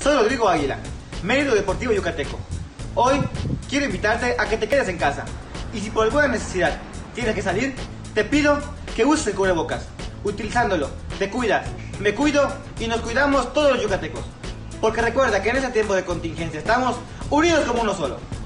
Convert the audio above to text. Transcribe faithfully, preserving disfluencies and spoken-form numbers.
Soy Rodrigo Águila, médico deportivo yucateco. Hoy quiero invitarte a que te quedes en casa. Y si por alguna necesidad tienes que salir, te pido que uses el cubrebocas. Utilizándolo, te cuidas, me cuido y nos cuidamos todos los yucatecos. Porque recuerda que en ese tiempo de contingencia estamos unidos como uno solo.